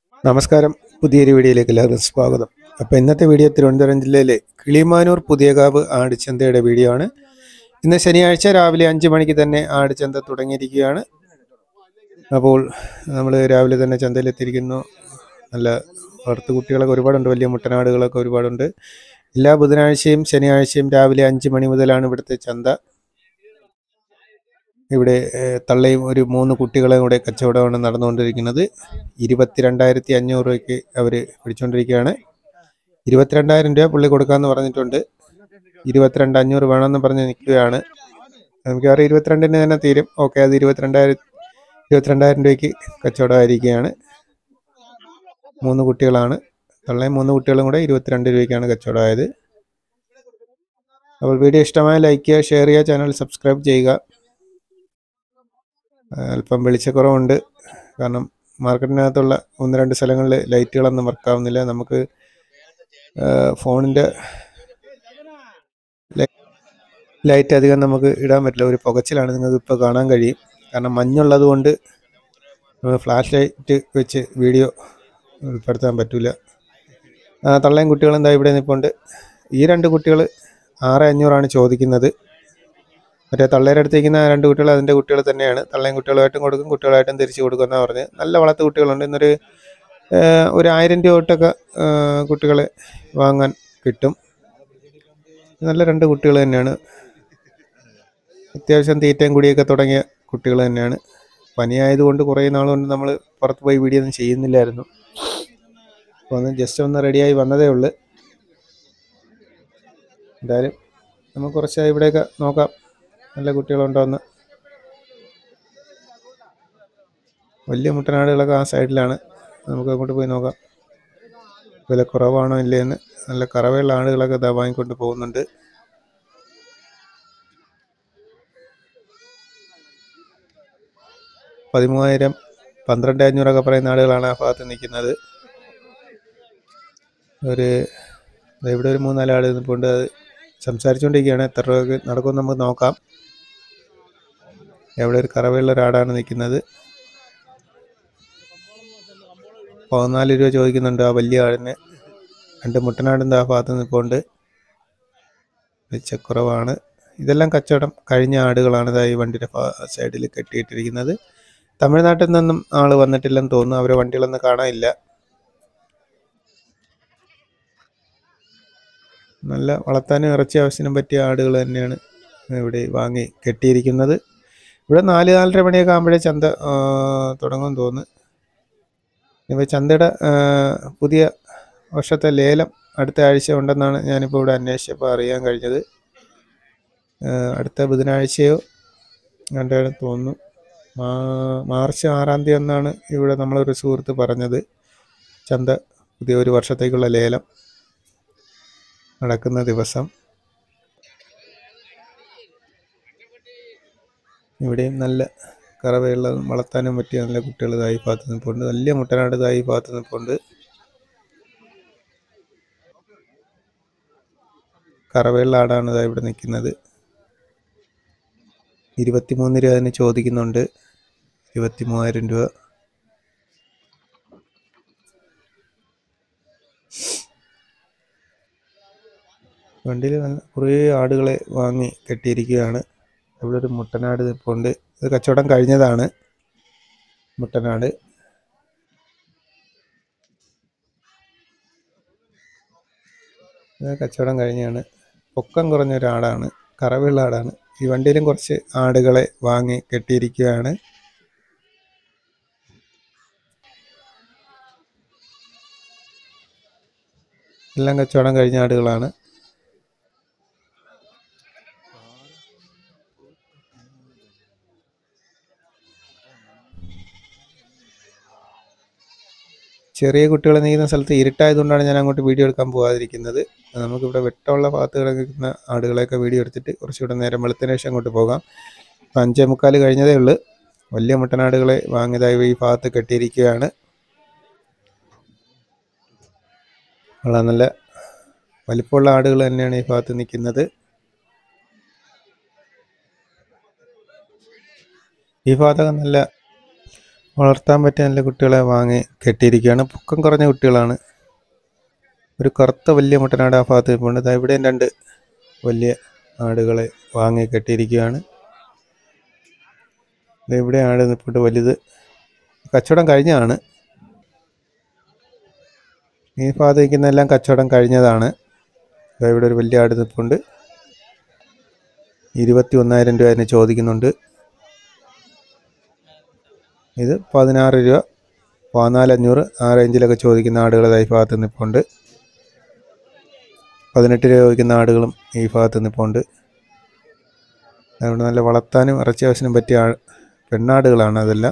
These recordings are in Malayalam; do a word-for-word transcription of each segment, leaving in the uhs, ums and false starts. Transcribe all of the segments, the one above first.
നമസ്കാരം. പുതിയൊരു വീഡിയോയിലേക്ക് എല്ലാവർക്കും സ്വാഗതം. അപ്പോൾ ഇന്നത്തെ വീഡിയോ തിരുവനന്തപുരം ജില്ലയിലെ കിളിമാനൂർ പുതിയകാവ് ആടുചന്തയുടെ വീഡിയോ ആണ്. ഇന്ന് ശനിയാഴ്ച രാവിലെ അഞ്ച് മണിക്ക് തന്നെ ആടുചന്ത തുടങ്ങിയിരിക്കുകയാണ്. അപ്പോൾ നമ്മൾ രാവിലെ തന്നെ ചന്തയിലെത്തിയിരിക്കുന്നു. നല്ല വളർത്തു കുട്ടികളൊക്കെ ഒരുപാടുണ്ട്, വലിയ മുട്ടനാടുകളൊക്കെ ഒരുപാടുണ്ട്. എല്ലാ ബുധനാഴ്ചയും ശനിയാഴ്ചയും രാവിലെ അഞ്ച് മണി മുതലാണ് ഇവിടുത്തെ ചന്ത. ഇവിടെ തള്ളയും ഒരു മൂന്ന് കുട്ടികളെയും കൂടെ കച്ചവടമാണ് നടന്നുകൊണ്ടിരിക്കുന്നത്. ഇരുപത്തിരണ്ടായിരത്തി അഞ്ഞൂറ് രൂപയ്ക്ക് അവർ പിടിച്ചുകൊണ്ടിരിക്കുകയാണ്. ഇരുപത്തിരണ്ടായിരം രൂപ പുള്ളി കൊടുക്കാമെന്ന് പറഞ്ഞിട്ടുണ്ട്. ഇരുപത്തിരണ്ട് അഞ്ഞൂറ് വേണമെന്ന് പറഞ്ഞ് നിൽക്കുകയാണ്. നമുക്കറിയാം ഇരുപത്തിരണ്ടിന് തന്നെ തീരും. ഓക്കെ, അത് ഇരുപത്തിരണ്ടായിരം ഇരുപത്തിരണ്ടായിരം രൂപയ്ക്ക് കച്ചവടമായിരിക്കുകയാണ്. മൂന്ന് കുട്ടികളാണ്, തള്ളയും മൂന്ന് കുട്ടികളും കൂടെ ഇരുപത്തിരണ്ട് രൂപയ്ക്കാണ് കച്ചവടമായത്. അപ്പോൾ വീഡിയോ ഇഷ്ടമായ ലൈക്ക് ചെയ്യുക, ഷെയർ ചെയ്യുക, ചാനൽ സബ്സ്ക്രൈബ് ചെയ്യുക. അല്പം വെളിച്ചക്കുറവുണ്ട്, കാരണം മാർക്കറ്റിനകത്തുള്ള ഒന്ന് രണ്ട് സ്ഥലങ്ങളിൽ ലൈറ്റുകളൊന്നും വർക്കാവുന്നില്ല. നമുക്ക് ഫോണിൻ്റെ ലൈറ്റ് അധികം നമുക്ക് ഇടാൻ പറ്റില്ല, ഒരു പുകച്ചിലാണ് നിങ്ങൾക്ക് ഇപ്പോൾ കാണാൻ കഴിയും. കാരണം മഞ്ഞുള്ളത് കൊണ്ട് ഫ്ലാഷ് ലൈറ്റ് വെച്ച് വീഡിയോ ഉൾപ്പെടുത്താൻ പറ്റില്ല. തള്ളയും കുട്ടികളും എന്താ ഇവിടെ നിൽപ്പുണ്ട്. ഈ രണ്ട് കുട്ടികൾ ആറ് അഞ്ഞൂറാണ് ചോദിക്കുന്നത്. മറ്റേ തള്ളയുടെ അടുത്തേക്കുന്ന രണ്ട് കുട്ടികൾ അതിൻ്റെ കുട്ടികൾ തന്നെയാണ്. തള്ളയും കുട്ടികളായിട്ടും കൊടുക്കും, കുട്ടികളായിട്ടും തിരിച്ചു കൊടുക്കുമെന്നാണ് പറഞ്ഞ്. നല്ല വളർത്ത് കുട്ടികളുണ്ട്. ഇന്നൊരു ഒരു ആയിരം രൂപ തൊട്ടൊക്കെ കുട്ടികളെ വാങ്ങാൻ കിട്ടും. നല്ല രണ്ട് കുട്ടികൾ തന്നെയാണ്. അത്യാവശ്യം തീറ്റയും കൂടിയൊക്കെ തുടങ്ങിയ കുട്ടികൾ തന്നെയാണ്. പനിയായതുകൊണ്ട് കുറേ നാളുകൊണ്ട് നമ്മൾ പുറത്ത് പോയി വീഡിയോ ഒന്നും ചെയ്യുന്നില്ലായിരുന്നു. അപ്പോൾ ഒന്ന് ജസ്റ്റ് ഒന്ന് റെഡിയായി വന്നതേ ഉള്ളൂ. എന്തായാലും നമുക്ക് കുറച്ച് ഇവിടെയൊക്കെ നോക്കാം നല്ല കുട്ടികളുണ്ടോ എന്ന്. വലിയ മുട്ടനാടുകളൊക്കെ ആ സൈഡിലാണ്, നമുക്ക് അങ്ങോട്ട് പോയി നോക്കാം വില കുറവാണോ ഇല്ലയെന്ന്. നല്ല കറവയുള്ള ആടുകളൊക്കെ ഇതാ വാങ്ങിക്കൊണ്ട് പോകുന്നുണ്ട്. പതിമൂവായിരം പന്ത്രണ്ട് അഞ്ഞൂറൊക്കെ പറയുന്ന ആടുകളാണ് ആ ഭാഗത്ത് നിൽക്കുന്നത്. ഒരു ഇവിടെ ഒരു മൂന്നാല് ആട് നിൽപ്പുണ്ട്. അത് സംസാരിച്ചുകൊണ്ടിരിക്കുകയാണ്. എത്ര രൂപയ്ക്ക് നടക്കുമെന്ന് നമുക്ക് നോക്കാം. എവിടെ ഒരു കറവയുള്ള ഒരാടാണ് നിൽക്കുന്നത്. പതിനാല് രൂപ ചോദിക്കുന്നുണ്ട് ആ വലിയ ആടിന്. രണ്ട് മുട്ടനാടിൻ്റെ ആ ഭാഗത്ത് നിൽപ്പുണ്ട്. വെച്ചക്കുറവാണ്. ഇതെല്ലാം കച്ചവടം കഴിഞ്ഞ ആടുകളാണ് ഈ വണ്ടിയുടെ സൈഡിൽ കെട്ടിയിട്ടിരിക്കുന്നത്. തമിഴ്നാട്ടിൽ നിന്നും ആൾ വന്നിട്ടില്ലെന്ന് തോന്നുന്നു. അവരെ വണ്ടികളൊന്നും കാണാനില്ല. നല്ല വളർത്താനും ഇറച്ചി ആവശ്യത്തിനും പറ്റിയ ആടുകൾ തന്നെയാണ് ഇവിടെ വാങ്ങി കെട്ടിയിരിക്കുന്നത്. ഇവിടെ നാല് നാലര മണിയൊക്കെ ആകുമ്പോഴേ ചന്ത തുടങ്ങുമെന്ന് തോന്നുന്നു. ഇപ്പോൾ ചന്തയുടെ പുതിയ വർഷത്തെ ലേലം അടുത്ത ആഴ്ച ഉണ്ടെന്നാണ് ഞാനിപ്പോൾ ഇവിടെ അന്വേഷിച്ചപ്പോൾ അറിയാൻ കഴിഞ്ഞത്. അടുത്ത ബുധനാഴ്ചയോ കണ്ടാണ് തോന്നുന്നു. മാർച്ച് ആറാം തീയതി എന്നാണ് ഇവിടെ നമ്മളൊരു സുഹൃത്ത് പറഞ്ഞത്. ചന്ത പുതിയ ഒരു വർഷത്തേക്കുള്ള ലേലം നടക്കുന്ന ദിവസം. ഇവിടെയും നല്ല കറവയുള്ള വളർത്താനും പറ്റിയ നല്ല കുട്ടികൾ ഇതായി ഭാഗത്ത് നിൽപ്പുണ്ട്. വലിയ മുട്ടനാട് ഇതായി ഭാഗത്ത് നിൽപ്പുണ്ട്. കറവയുള്ള ആടാണ് ഇതാ ഇവിടെ നിൽക്കുന്നത്. ഇരുപത്തിമൂന്ന് രൂപ അതിന് ചോദിക്കുന്നുണ്ട്. ഇരുപത്തി മൂവായിരം രൂപ. വണ്ടിയിൽ നല്ല കുറേ ആടുകളെ വാങ്ങി കെട്ടിയിരിക്കുകയാണ്. ഇവിടെ ഒരു മുട്ടനാട് നിൽപ്പുണ്ട്. ഇത് കച്ചവടം കഴിഞ്ഞതാണ് മുട്ടനാട്. ഇത് കച്ചവടം കഴിഞ്ഞാണ്. പൊക്കം കുറഞ്ഞൊരാടാണ്, കറവുള്ള ആടാണ്. ഈ വണ്ടിയിലും കുറച്ച് ആടുകളെ വാങ്ങി കെട്ടിയിരിക്കുകയാണ്. എല്ലാം കച്ചവടം കഴിഞ്ഞ ആടുകളാണ്. ചെറിയ കുട്ടികളെ നീക്കുന്ന സ്ഥലത്ത് ഇരുട്ടായതുകൊണ്ടാണ് ഞാൻ അങ്ങോട്ട് വീഡിയോ എടുക്കാൻ പോകാതിരിക്കുന്നത്. നമുക്കിവിടെ വെട്ടമുള്ള ഭാഗത്ത് കിടക്കുന്ന ആടുകളെയൊക്കെ വീഡിയോ എടുത്തിട്ട് കുറച്ചുകൂടെ നേരം വെളുത്തതിന് ശേഷം അങ്ങോട്ട് പോകാം. ഇപ്പം അഞ്ചേ മുക്കാൽ കഴിഞ്ഞതേ ഉള്ളൂ. വലിയ മുട്ടനാടുകളെ വാങ്ങിയതായി ഈ ഭാഗത്ത് കെട്ടിയിരിക്കുകയാണ്. വളരെ നല്ല വലിപ്പമുള്ള ആടുകൾ തന്നെയാണ് ഈ ഭാഗത്ത് നിൽക്കുന്നത്. ഈ ഭാഗത്തൊക്കെ നല്ല വളർത്താൻ പറ്റിയ നല്ല കുട്ടികളെ വാങ്ങി കെട്ടിയിരിക്കുകയാണ്. പൊക്കം കുറഞ്ഞ കുട്ടികളാണ്. ഒരു കറുത്ത വലിയ മുട്ടനാട് ആ ഭാഗത്ത് നിൽപ്പുണ്ട്. ഇവിടെയും രണ്ട് വലിയ ആടുകളെ വാങ്ങി കെട്ടിയിരിക്കുകയാണ്. ഇവിടെ ആട് നിൽപ്പുണ്ട് വലുത്. കച്ചവടം കഴിഞ്ഞതാണ്. ഈ ഭാഗത്ത് നിൽക്കുന്നതെല്ലാം കച്ചവടം കഴിഞ്ഞതാണ്. ഇവിടെ ഒരു വലിയ ആട് നിൽപ്പുണ്ട്. ഇരുപത്തി ഒന്നായിരം രൂപ അതിന് ചോദിക്കുന്നുണ്ട്. ഇത് പതിനാറ് രൂപ, പതിനാലഞ്ഞൂറ് ആ റേഞ്ചിലൊക്കെ ചോദിക്കുന്ന ആടുകൾ ഈ ഭാഗത്ത് നിൽപ്പുണ്ട്. പതിനെട്ട് രൂപ ചോദിക്കുന്ന ആടുകളും ഈ ഭാഗത്ത് നിൽപ്പുണ്ട്. അതുകൊണ്ട് നല്ല വളർത്താനും ഇറച്ചി ആവശ്യത്തിനും പറ്റിയ പെണ്ണാടുകളാണ് അതെല്ലാം.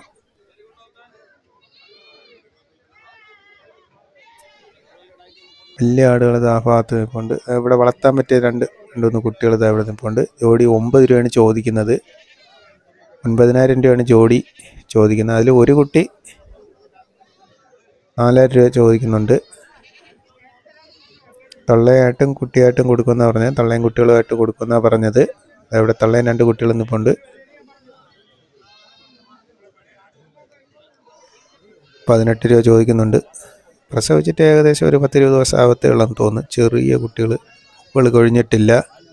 വലിയ ആടുകൾ ആ ഭാഗത്ത് നിൽപ്പുണ്ട്. ഇവിടെ വളർത്താൻ പറ്റിയ രണ്ട് രണ്ടൊന്ന് കുട്ടികൾ ഇവിടെ നിൽപ്പുണ്ട്. ജോഡി ഒമ്പത് രൂപയാണ് ചോദിക്കുന്നത്. ഒൻപതിനായിരം രൂപയാണ് ജോഡി ചോദിക്കുന്നത്. അതിൽ ഒരു കുട്ടി നാലായിരം രൂപ ചോദിക്കുന്നുണ്ട്. തള്ളയായിട്ടും കുട്ടിയായിട്ടും കൊടുക്കുമെന്നാണ് പറഞ്ഞത്. തള്ളയും കുട്ടികളുമായിട്ട് കൊടുക്കുമെന്നാണ് പറഞ്ഞത്. ഇവിടെ തള്ളയും രണ്ട് കുട്ടികൾ നിൽപ്പുണ്ട്. പതിനെട്ട് രൂപ ചോദിക്കുന്നുണ്ട്. പ്രസവിച്ചിട്ട് ഏകദേശം ഒരു പത്തിരുപത് ദിവസം ആവത്തേ ഉള്ളെന്ന് തോന്നുന്നു. ചെറിയ കുട്ടികൾ, പൂക്കൾ കൊഴിഞ്ഞിട്ടില്ല.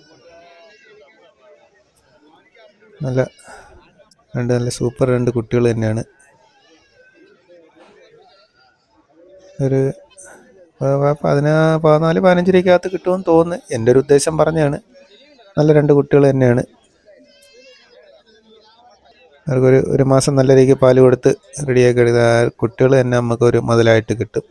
നല്ല രണ്ട് നല്ല സൂപ്പർ രണ്ട് കുട്ടികൾ തന്നെയാണ്. ഒരു പതിനാ പതിനാല് പതിനഞ്ച് രൂപയ്ക്കകത്ത് കിട്ടുമെന്ന് തോന്നുന്നു. എൻ്റെ ഒരു ഉദ്ദേശം പറഞ്ഞാണ്. നല്ല രണ്ട് കുട്ടികൾ തന്നെയാണ്. അവർക്കൊരു ഒരു മാസം നല്ല രീതിക്ക് പാല് കൊടുത്ത് റെഡിയാക്കി എടുത്താൽ കുട്ടികൾ തന്നെ നമുക്കൊരു മുതലായിട്ട് കിട്ടും.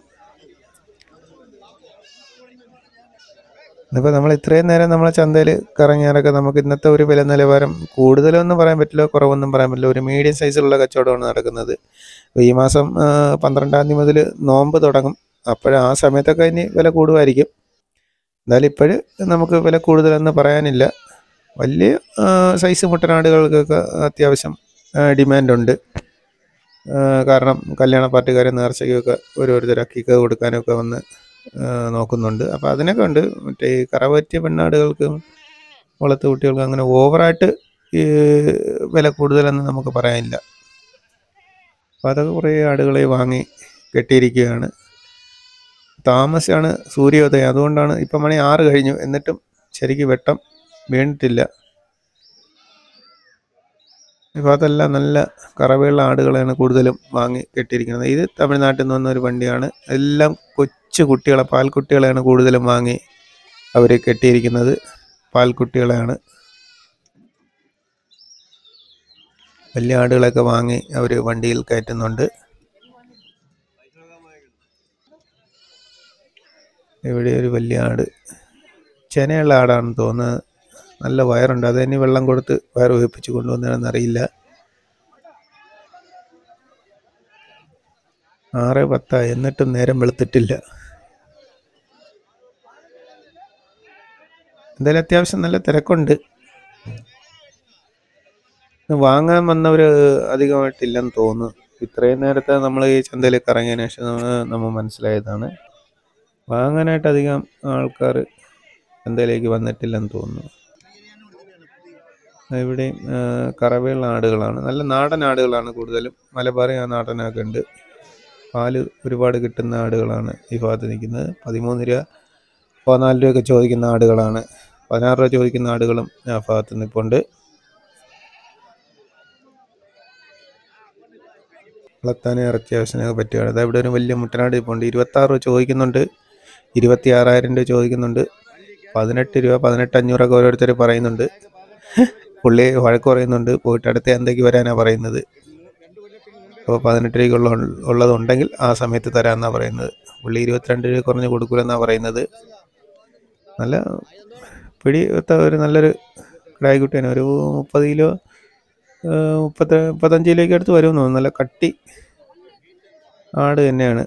ഇന്നിപ്പോൾ നമ്മൾ ഇത്രയും നേരം നമ്മളെ ചന്തയിൽ കറങ്ങിയാലൊക്കെ നമുക്ക് ഇന്നത്തെ ഒരു വില നിലവാരം കൂടുതലൊന്നും പറയാൻ പറ്റില്ല, കുറവൊന്നും പറയാൻ പറ്റില്ല. ഒരു മീഡിയം സൈസിലുള്ള കച്ചവടമാണ് നടക്കുന്നത്. അപ്പോൾ ഈ മാസം പന്ത്രണ്ടാം തീയതി മുതൽ നോമ്പ് തുടങ്ങും. അപ്പോൾ ആ സമയത്തൊക്കെ ഇനി വില കൂടുമായിരിക്കും. എന്തായാലും ഇപ്പോഴും നമുക്ക് വില കൂടുതലൊന്നും പറയാനില്ല. വലിയ സൈസ് മുട്ടനാടുകൾക്കൊക്കെ അത്യാവശ്യം ഡിമാൻഡുണ്ട്. കാരണം കല്യാണ പാർട്ടിക്കാരെ നേർച്ചയ്ക്കൊക്കെ ഓരോരുത്തർ അക്കിക്ക് കൊടുക്കാനൊക്കെ വന്ന് നോക്കുന്നുണ്ട്. അപ്പോൾ അതിനൊക്കെ ഉണ്ട്. മറ്റേ ഈ കറവറ്റിയ പെണ്ണാടുകൾക്ക്, വളർത്തു കുട്ടികൾക്ക് അങ്ങനെ ഓവറായിട്ട് ഈ വില കൂടുതലൊന്നും നമുക്ക് പറയാനില്ല. അപ്പോൾ അതൊക്കെ കുറേ ആടുകളെ വാങ്ങി കെട്ടിയിരിക്കുകയാണ്. താമസിച്ചാണ് സൂര്യോദയം. അതുകൊണ്ടാണ് ഇപ്പം മണി ആറ് കഴിഞ്ഞു, എന്നിട്ടും ശരിക്കും വെട്ടം വീണിട്ടില്ല. ഇപ്പോൾ അതെല്ലാം നല്ല കറവയുള്ള ആടുകളെയാണ് കൂടുതലും വാങ്ങി കെട്ടിയിരിക്കുന്നത്. ഇത് തമിഴ്നാട്ടിൽ നിന്ന് വന്ന ഒരു വണ്ടിയാണ്. എല്ലാം കൊച്ചു കുട്ടികളെ, പാൽക്കുട്ടികളെയാണ് കൂടുതലും വാങ്ങി അവർ കെട്ടിയിരിക്കുന്നത്. പാൽക്കുട്ടികളെയാണ്. വലിയ ആടുകളൊക്കെ വാങ്ങി അവർ വണ്ടിയിൽ കയറ്റുന്നുണ്ട്. ഇവിടെ ഒരു വലിയ ആട്, ചെനയുള്ള ആടാണെന്ന് തോന്നുന്നത്. നല്ല വയറുണ്ട്. അത് തന്നെ വെള്ളം കൊടുത്ത് വയർ ഒഴിപ്പിച്ച് കൊണ്ടുവന്നതാണെന്ന് അറിയില്ല. ആറ് പത്തായി എന്നിട്ടും നേരം വെളുത്തിട്ടില്ല. എന്തായാലും അത്യാവശ്യം നല്ല തിരക്കുണ്ട്. വാങ്ങാൻ വന്നവർ അധികമായിട്ടില്ലെന്ന് തോന്നുന്നു. ഇത്രയും നേരത്തെ നമ്മൾ ഈ ചന്തയിലേക്ക് ഇറങ്ങിയതിന് ശേഷം നമ്മൾ മനസ്സിലായതാണ്. വാങ്ങാനായിട്ട് അധികം ആൾക്കാർ ചന്തയിലേക്ക് വന്നിട്ടില്ലെന്ന് തോന്നുന്നു. ഇവിടെയും കറവയുള്ള ആടുകളാണ്. നല്ല നാടൻ ആടുകളാണ് കൂടുതലും. മലബാറി ആ നാടനൊക്കെ ഉണ്ട്. പാല് ഒരുപാട് കിട്ടുന്ന ആടുകളാണ് ഈ ഭാഗത്ത് നിൽക്കുന്നത്. പതിമൂന്ന് രൂപ പതിനാല് രൂപയൊക്കെ ചോദിക്കുന്ന ആടുകളാണ്. പതിനാറ് രൂപ ചോദിക്കുന്ന ആടുകളും ആ ഭാഗത്ത് നിൽപ്പുണ്ട്. വളർത്താനും ഇറച്ചി ആവശ്യത്തിനൊക്കെ പറ്റുകയാണ്. അതായത് ഇവിടെ ഒരു വലിയ മുട്ടനാട് നിൽപ്പുണ്ട്. ഇരുപത്താറ് രൂപ ചോദിക്കുന്നുണ്ട്. ഇരുപത്തി ആറായിരം രൂപ ചോദിക്കുന്നുണ്ട്. പതിനെട്ട് രൂപ പതിനെട്ട് അഞ്ഞൂറൊക്കെ ഓരോരുത്തർ പറയുന്നുണ്ട്. പുള്ളി വഴക്ക് പറയുന്നുണ്ട്. പോയിട്ട് അടുത്ത എന്തൊക്കെ വരാനാണ് പറയുന്നത്. അപ്പോൾ പതിനെട്ട് രൂപയ്ക്കുള്ള ഉള്ളതുണ്ടെങ്കിൽ ആ സമയത്ത് തരാമെന്നാണ് പറയുന്നത്. പുള്ളി ഇരുപത്തിരണ്ട് രൂപ കുറഞ്ഞ് കൊടുക്കില്ലെന്നാണ് പറയുന്നത്. നല്ല പിടിത്ത ഒരു നല്ലൊരു കിടായിക്കുട്ടിയാണ്. ഒരു മുപ്പത് കിലോ മുപ്പത്തി മുപ്പത്തഞ്ച് കിലോയ്ക്ക് അടുത്ത് വരുമെന്ന് തോന്നുന്നു. നല്ല കട്ടി ആട് തന്നെയാണ്.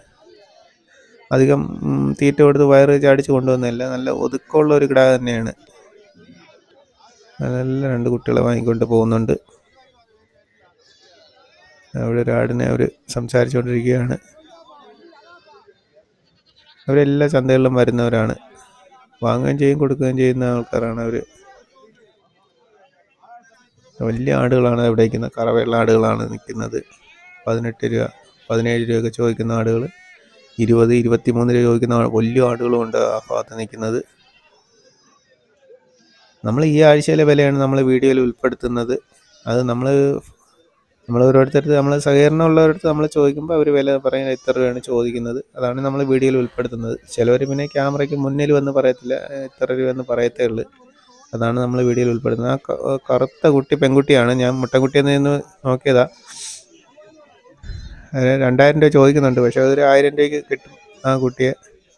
അധികം തീറ്റ കൊടുത്ത് വയറ് ചാടിച്ച് കൊണ്ടുവന്നില്ല. നല്ല ഒതുക്കമുള്ള ഒരു കിടാ തന്നെയാണ്. നല്ല രണ്ട് കുട്ടികളെ വാങ്ങിക്കൊണ്ട് പോകുന്നുണ്ട്. അവിടെ ഒരു ആടിനെ അവർ സംസാരിച്ചുകൊണ്ടിരിക്കുകയാണ്. അവരെല്ലാ ചന്തകളിലും വരുന്നവരാണ്. വാങ്ങുകയും ചെയ്യും കൊടുക്കുകയും ചെയ്യുന്ന ആൾക്കാരാണ് അവർ. വലിയ ആടുകളാണ് ഇവിടെ നിൽക്കുന്നത്. കറവയുള്ള ആടുകളാണ് നിൽക്കുന്നത്. പതിനെട്ട് രൂപ പതിനേഴ് രൂപയൊക്കെ ചോദിക്കുന്ന ആടുകൾ, ഇരുപത് ഇരുപത്തി മൂന്ന് രൂപ ചോദിക്കുന്ന വലിയ ആടുകളും ഉണ്ട് ആ ഭാഗത്ത് നിൽക്കുന്നത്. നമ്മൾ ഈ ആഴ്ചയിലെ വിലയാണ് നമ്മൾ വീഡിയോയിൽ ഉൾപ്പെടുത്തുന്നത്. അത് നമ്മൾ നമ്മൾ ഓരോരുത്തർക്ക് നമ്മൾ സഹകരണം ഉള്ളവരടുത്ത് നമ്മൾ ചോദിക്കുമ്പോൾ അവർ വില പറയുന്നത് ഇത്ര രൂപയാണ് ചോദിക്കുന്നത്. അതാണ് നമ്മൾ വീഡിയോയിൽ ഉൾപ്പെടുത്തുന്നത്. ചിലവർ പിന്നെ ക്യാമറയ്ക്ക് മുന്നിൽ വന്ന് പറയത്തില്ല, ഇത്ര രൂപയെന്ന് പറയത്തേ ഉള്ളൂ. അതാണ് നമ്മൾ വീഡിയോയിൽ ഉൾപ്പെടുത്തുന്നത്. ആ കറുത്ത കുട്ടി പെൺകുട്ടിയാണ്. ഞാൻ മുട്ടൻകുട്ടിയിൽ നിന്ന് നോക്കിയതാ. രണ്ടായിരം രൂപ ചോദിക്കുന്നുണ്ട്, പക്ഷെ അതൊരു ആയിരം രൂപയ്ക്ക് കിട്ടും ആ കുട്ടിയെ.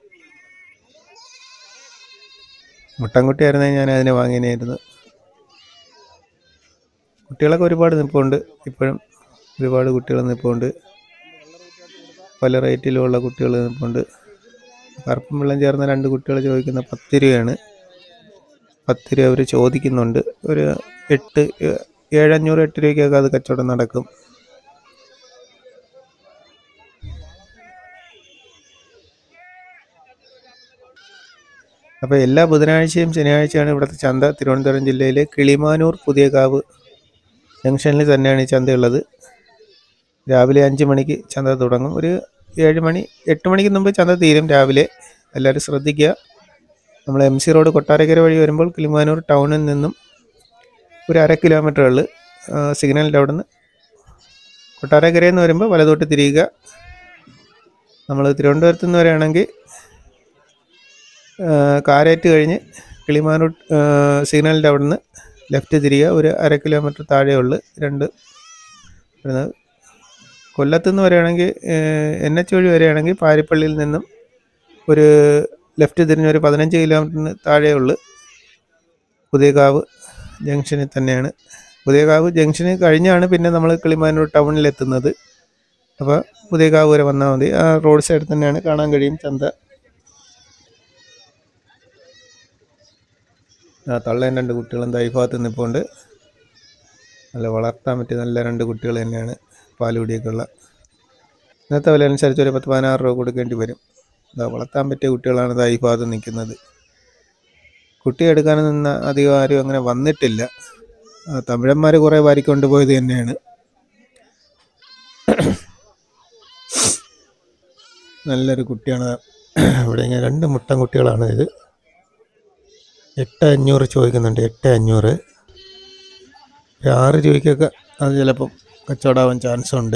മുട്ടൻകുട്ടിയായിരുന്നെങ്കിൽ ഞാൻ അതിനെ വാങ്ങിനായിരുന്നു. കുട്ടികളൊക്കെ ഒരുപാട് നിൽപ്പുണ്ട്. ഇപ്പോഴും ഒരുപാട് കുട്ടികൾ നിൽപ്പുണ്ട്. പല റേറ്റിലുമുള്ള കുട്ടികൾ നിൽപ്പുണ്ട്. കറുപ്പും വെള്ളം ചേർന്ന രണ്ട് കുട്ടികൾ ചോദിക്കുന്ന പത്ത് രൂപയാണ്. പത്ത് രൂപ അവർ ചോദിക്കുന്നുണ്ട്. ഒരു എട്ട് ഏഴഞ്ഞൂറ് എട്ട് രൂപയ്ക്കൊക്കെ അത് കച്ചവടം നടക്കും. അപ്പോൾ എല്ലാ ബുധനാഴ്ചയും ശനിയാഴ്ചയാണ് ഇവിടുത്തെ ചന്ത. തിരുവനന്തപുരം ജില്ലയിലെ കിളിമാനൂർ പുതിയകാവ് ജംഗ്ഷനിൽ തന്നെയാണ് ഈ ചന്തയുള്ളത്. രാവിലെ അഞ്ച് മണിക്ക് ചന്ത തുടങ്ങും. ഒരു ഏഴ് മണി എട്ട് മണിക്ക് മുമ്പ് ചന്ത തീരും രാവിലെ. എല്ലാവരും ശ്രദ്ധിക്കുക. നമ്മൾ എം സി റോഡ് കൊട്ടാരക്കര വഴി വരുമ്പോൾ കിളിമാനൂർ ടൗണിൽ നിന്നും ഒരു അര കിലോമീറ്ററുകളിൽ സിഗ്നലിൻ്റെ അവിടെ നിന്ന് കൊട്ടാരക്കരയിൽ നിന്ന് വരുമ്പോൾ വലതോട്ട് തിരിയുക. നമ്മൾ തിരുവനന്തപുരത്ത് നിന്ന് വരികയാണെങ്കിൽ കാരേറ്റ് കഴിഞ്ഞ് കിളിമാനൂർ സിഗ്നലിൻ്റെ അവിടെ നിന്ന് ലെഫ്റ്റ് തിരിയുക. ഒരു അര കിലോമീറ്റർ താഴെയുള്ളു രണ്ട്. കൊല്ലത്തു നിന്ന് വരികയാണെങ്കിൽ എൻ എച്ച് വഴി വരികയാണെങ്കിൽ പാരിപ്പള്ളിയിൽ നിന്നും ഒരു ലെഫ്റ്റ് തിരിഞ്ഞ് ഒരു പതിനഞ്ച് കിലോമീറ്ററിന് താഴെയുള്ളു. പുതിയകാവ് ജംഗ്ഷനിൽ തന്നെയാണ്. പുതിയകാവ് ജംഗ്ഷന് കഴിഞ്ഞാണ് പിന്നെ നമ്മൾ കിളിമാനൂർ ടൗണിലെത്തുന്നത്. അപ്പോൾ പുതിയകാവ് വരെ വന്നാൽ മതി. ആ റോഡ് സൈഡിൽ തന്നെയാണ്, കാണാൻ കഴിയും ചന്ത. ആ തള്ളേൻ രണ്ട് കുട്ടികളും ദൈഭാഗത്ത് നിൽപ്പുണ്ട്. നല്ല വളർത്താൻ പറ്റിയ നല്ല രണ്ട് കുട്ടികൾ തന്നെയാണ്, പാലുകുടിയൊക്കെ ഉള്ള. ഇന്നത്തെ വില അനുസരിച്ച് ഒരു പത്ത് പതിനാറ് രൂപ കൊടുക്കേണ്ടി വരും. അതാ വളർത്താൻ പറ്റിയ കുട്ടികളാണ് ദൈഭാഗത്ത് നിൽക്കുന്നത്. കുട്ടി എടുക്കാൻ നിന്ന അധികം ആരും അങ്ങനെ വന്നിട്ടില്ല. തമിഴന്മാർ കുറേ വാരിക്കൊണ്ട് പോയത് തന്നെയാണ്. നല്ലൊരു കുട്ടിയാണ്. ഇവിടെ ഇങ്ങനെ രണ്ട് മുട്ടൻ കുട്ടികളാണ് ഇത്. എട്ട് അഞ്ഞൂറ് ചോദിക്കുന്നുണ്ട്. എട്ട് അഞ്ഞൂറ് ഒരു ആറ് രൂപയ്ക്കൊക്കെ അത് ചിലപ്പം കച്ചവടമാവാൻ ചാൻസ് ഉണ്ട്.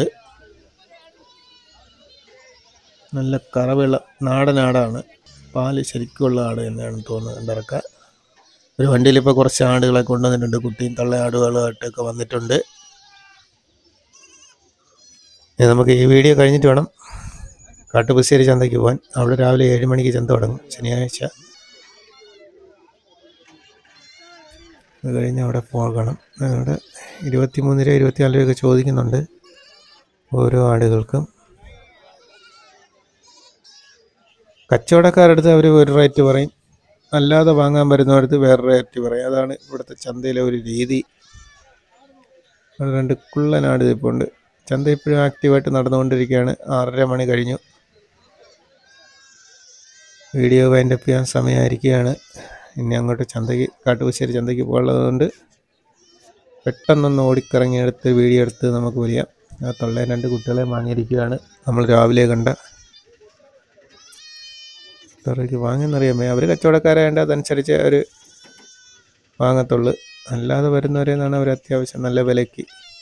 നല്ല കറവുള്ള നാടൻ ആടാണ്. പാല് ശരിക്കുള്ള ആട് തന്നെയാണ് തോന്നുന്നത്. ഇറക്കാൻ ഒരു വണ്ടിയിൽ ഇപ്പോൾ കുറച്ച് ആടുകളെ കൊണ്ടുവന്നിട്ടുണ്ട്. കുട്ടിയും തള്ള ആടുകളുമായിട്ടൊക്കെ വന്നിട്ടുണ്ട്. നമുക്ക് ഈ വീഡിയോ കഴിഞ്ഞിട്ട് വേണം കാട്ടുപശ്ശേരി ചന്തയ്ക്ക് പോകാൻ. അവിടെ രാവിലെ ഏഴ് മണിക്ക് ചന്ത തുടങ്ങും ശനിയാഴ്ച. അത് കഴിഞ്ഞ് അവിടെ പോകണം. അവിടെ ഇരുപത്തി മൂന്ന് രൂപ ഇരുപത്തിനാല് രൂപയൊക്കെ ചോദിക്കുന്നുണ്ട് ഓരോ ആടുകൾക്കും. കച്ചവടക്കാരടുത്ത് അവർ ഒരു റേറ്റ് പറയും, അല്ലാതെ വാങ്ങാൻ വരുന്നവരടുത്ത് വേറെ റേറ്റ് പറയും. അതാണ് ഇവിടുത്തെ ചന്തയിലെ ഒരു രീതി. അവിടെ രണ്ട് കുള്ളനാട് ഇപ്പോണ്ട്. ചന്ത ഇപ്പോഴും ആക്റ്റീവായിട്ട് നടന്നുകൊണ്ടിരിക്കുകയാണ്. ആറര മണി കഴിഞ്ഞു. വീഡിയോ വൈൻഡപ്പ് ചെയ്യാൻ സമയമായിരിക്കുകയാണ്. ഇനി അങ്ങോട്ട് ചന്തയ്ക്ക് കാട്ടുപശ്ശേരി ചന്തയ്ക്ക് പോകുന്നതുകൊണ്ട് പെട്ടെന്നൊന്ന് ഓടിക്കറങ്ങിയെടുത്ത് വീഡിയോ എടുത്ത് നമുക്ക് വരികയാം. ആ തൊള്ളേ രണ്ട് കുട്ടികളെ വാങ്ങിയിരിക്കുകയാണ്. നമ്മൾ രാവിലെ കണ്ട ഇത്രയ്ക്ക് വാങ്ങുന്നറിയാമേ. അവർ കച്ചവടക്കാരായതുകൊണ്ട് അതനുസരിച്ച് അവർ വാങ്ങത്തുള്ളു. അല്ലാതെ വരുന്നവരെന്നാണ് അവർ അത്യാവശ്യം നല്ല വിലയ്ക്ക്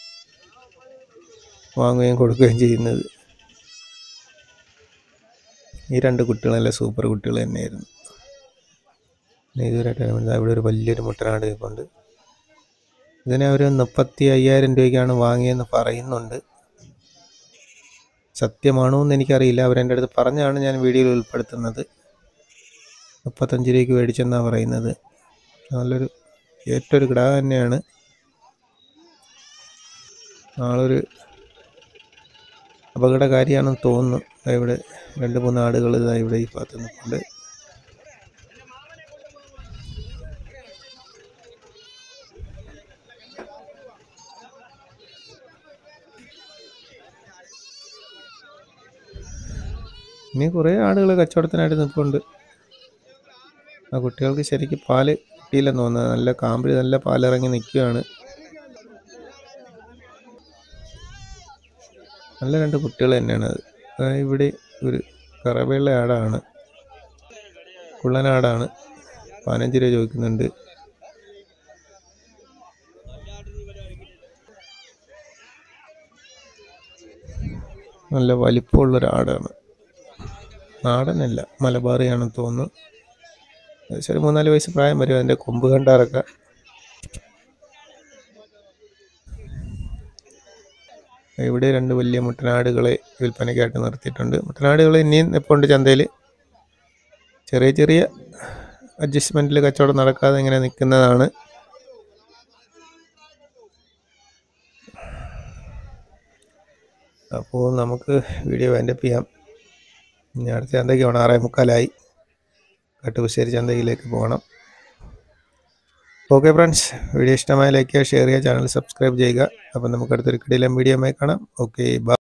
വാങ്ങുകയും കൊടുക്കുകയും ചെയ്യുന്നത്. ഈ രണ്ട് കുട്ടികളല്ല സൂപ്പർ കുട്ടികൾ തന്നെയായിരുന്നു. ഇതുവരെയായിട്ട് ഇവിടെ ഒരു വലിയൊരു മുട്ടനാട് ഇപ്പോണ്ട്. ഇതിനെ അവർ മുപ്പത്തി അയ്യായിരം രൂപയ്ക്കാണ് വാങ്ങിയെന്ന് പറയുന്നുണ്ട്. സത്യമാണോ എന്ന് എനിക്കറിയില്ല. അവരെൻ്റെ അടുത്ത് പറഞ്ഞാണ് ഞാൻ വീഡിയോയിൽ ഉൾപ്പെടുത്തുന്നത്. മുപ്പത്തഞ്ച് രൂപയ്ക്ക് മേടിച്ചെന്നാണ് പറയുന്നത്. നല്ലൊരു ഏറ്റൊരു കിടാ തന്നെയാണ്. ആളൊരു അപകടകാരിയാണെന്ന് തോന്നുന്നു. ഇവിടെ രണ്ട് മൂന്ന് ആടുകൾ ഇതാ ഇവിടെ ഈ ഭാഗത്ത് നിൽക്കുന്നുണ്ട്. ഇനി കുറേ ആടുകൾ കച്ചവടത്തിനായിട്ട് നിൽപ്പുണ്ട്. ആ കുട്ടികൾക്ക് ശരിക്കും പാല് കിട്ടിയില്ലെന്ന് തോന്നുന്നത്. നല്ല കാമ്പിൽ നല്ല പാലിറങ്ങി നിൽക്കുകയാണ്. നല്ല രണ്ട് കുട്ടികൾ തന്നെയാണ് അത്. ഇവിടെ ഒരു കറവയുള്ള ആടാണ്, കുള്ളനാടാണ്. പതിനഞ്ച് രൂപ ചോദിക്കുന്നുണ്ട്. നല്ല വലിപ്പമുള്ളൊരാടാണ്. നാടനല്ല, മലബാറിയാണെന്ന് തോന്നുന്നു. ഏകദേശം ഒരു മൂന്നാല് വയസ്സ് പ്രായം വരും. അതിൻ്റെ കൊമ്പ് കണ്ടാറൊക്കെ. ഇവിടെ രണ്ട് വലിയ മുട്ടനാടുകളെ വിൽപ്പനയ്ക്കായിട്ട് നിർത്തിയിട്ടുണ്ട്. മുട്ടനാടുകൾ ഇനിയും നിൽപ്പുണ്ട് ചന്തയിൽ. ചെറിയ ചെറിയ അഡ്ജസ്റ്റ്മെൻറ്റിൽ കച്ചവടം നടക്കാതെ ഇങ്ങനെ നിൽക്കുന്നതാണ്. അപ്പോൾ നമുക്ക് വീഡിയോ വൈൻഡപ്പ് ചെയ്യാം. ഇനി അടുത്ത ചന്തയ്ക്ക് പോകണം. ആറേ മുക്കാലായി. കട്ടുപശ്ശേരി ചന്തയിലേക്ക് പോകണം. ഓക്കെ ഫ്രണ്ട്സ്, വീഡിയോ ഇഷ്ടമായ ലൈക്ക് ചെയ്യുക, ഷെയർ ചെയ്യുക, ചാനൽ സബ്സ്ക്രൈബ് ചെയ്യുക. അപ്പം നമുക്ക് അടുത്തൊരു കിടിലം വീഡിയോയുമായി കാണാം. Okay, by.